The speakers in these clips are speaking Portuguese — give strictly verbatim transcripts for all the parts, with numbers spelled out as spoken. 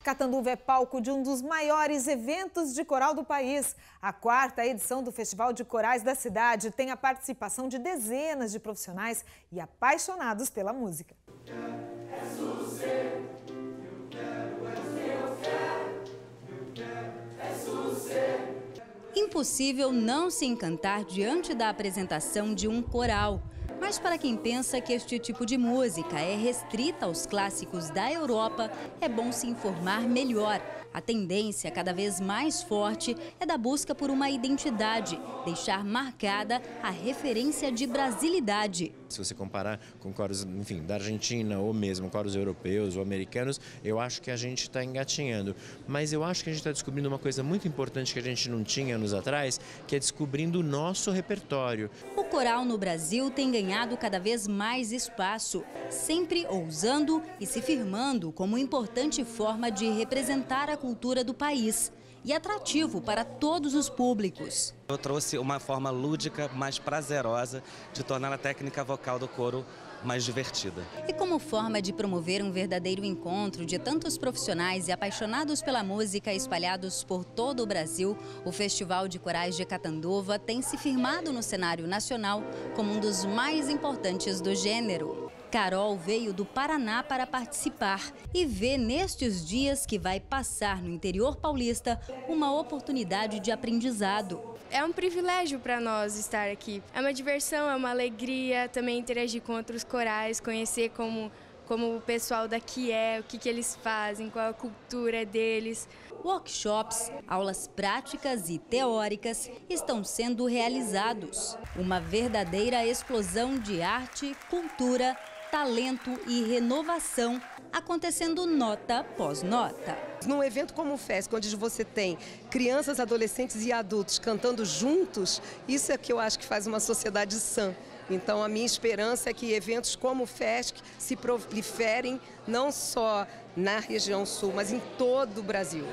Catanduva é palco de um dos maiores eventos de coral do país. A quarta edição do Festival de Corais da cidade tem a participação de dezenas de profissionais e apaixonados pela música. Impossível não se encantar diante da apresentação de um coral. Mas para quem pensa que este tipo de música é restrita aos clássicos da Europa, é bom se informar melhor. A tendência cada vez mais forte é da busca por uma identidade, deixar marcada a referência de brasilidade. Se você comparar com coros, enfim, da Argentina ou mesmo coros europeus ou americanos, eu acho que a gente está engatinhando. Mas eu acho que a gente está descobrindo uma coisa muito importante que a gente não tinha anos atrás, que é descobrindo o nosso repertório. O coral no Brasil tem ganhado cada vez mais espaço, sempre ousando e se firmando como importante forma de representar a cultura do país e atrativo para todos os públicos. Eu trouxe uma forma lúdica, mais prazerosa, de tornar a técnica vocal do coro mais divertida. E como forma de promover um verdadeiro encontro de tantos profissionais e apaixonados pela música espalhados por todo o Brasil, o Festival de Corais de Catanduva tem se firmado no cenário nacional como um dos mais importantes do gênero. Carol veio do Paraná para participar e vê nestes dias que vai passar no interior paulista uma oportunidade de aprendizado. É um privilégio para nós estar aqui. É uma diversão, é uma alegria também interagir com outros corais, conhecer como, como o pessoal daqui é, o que, que eles fazem, qual a cultura deles. Workshops, aulas práticas e teóricas estão sendo realizados. Uma verdadeira explosão de arte, cultura, talento e renovação acontecendo nota após nota. Num evento como o FESC, onde você tem crianças, adolescentes e adultos cantando juntos, isso é que eu acho que faz uma sociedade sã. Então a minha esperança é que eventos como o FESC se proliferem não só na região sul, mas em todo o Brasil.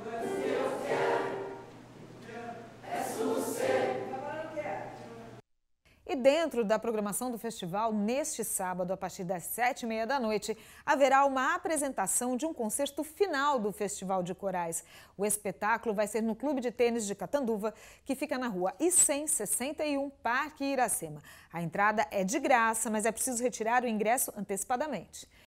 E dentro da programação do festival, neste sábado, a partir das sete e meia da noite, haverá uma apresentação de um concerto final do Festival de Corais. O espetáculo vai ser no Clube de Tênis de Catanduva, que fica na rua I cem, sessenta e um, Parque Iracema. A entrada é de graça, mas é preciso retirar o ingresso antecipadamente.